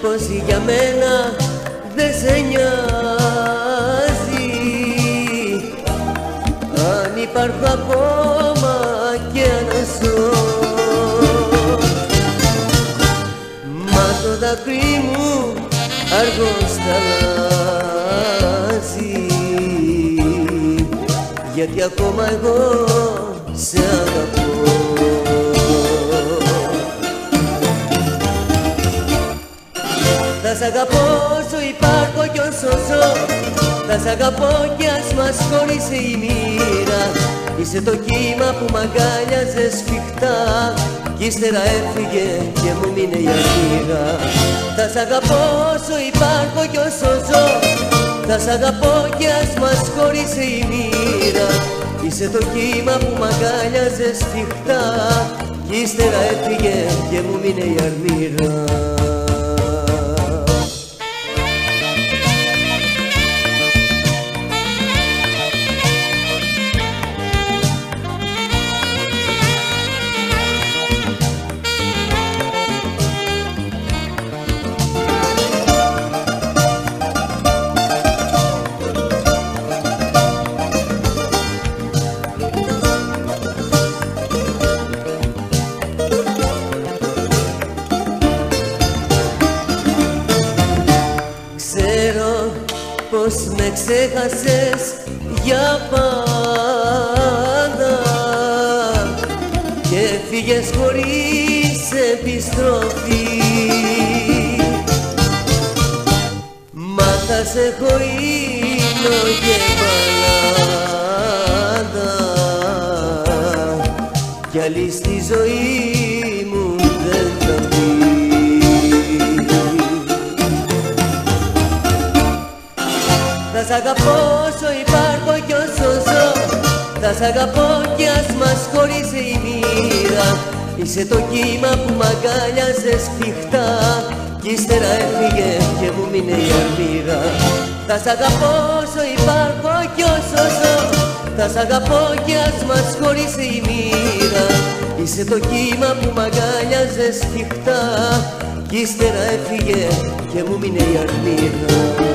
πως για μένα δεν σε νοιάζει, αν υπάρχω ακόμα και να ζω. Μα το δάκρυ μου αργώς θα αλλάζει, γιατί ακόμα εγώ σε αγαπώ. Θα σ' αγαπώ όσο υπάρχω κι όσο ζω, θα σ' αγαπώ κι ας μας χώρισε η μοίρα. Είσαι το κύμα που μ' αγκάλιαζε σφιχτά κι ύστερα έφυγε και μου μείνε η αρμύρα. Θα σ' αγαπώ όσο υπάρχω κι όσο ζω, θα σ' αγαπώ κι ας μας χώρισε η μοίρα. Είσαι το κύμα που μ' αγκάλιαζε σφιχτά κι ύστερα έφυγε και μου μείνε η αρμύρα. Πως με ξέχασες για πάντα και φύγες χωρίς επιστροφή, μα θα σε χωρίνω και μαλάτα κι άλλη στη ζωή μου δεν θα μπει. Θα σ' αγαπώ όσο υπάρχω κι όσο ζω, θα σ' αγαπώ κι ας μας χωρίσε η μοίρα. Είσαι το κύμα που μ' αγκάλιαζε σφιχτά κι ύστερα έφυγε και μου μείνε η αρμύρα. Θα σ' αγαπώ όσο υπάρχω κι όσο ζω, θα σ' αγαπώ κι ας μας χωρίσε η μοίρα. Είσαι το κύμα που μ' αγκάλιαζε σφιχτά κι ύστερα έφυγε και μου μείνε η αρμύρα.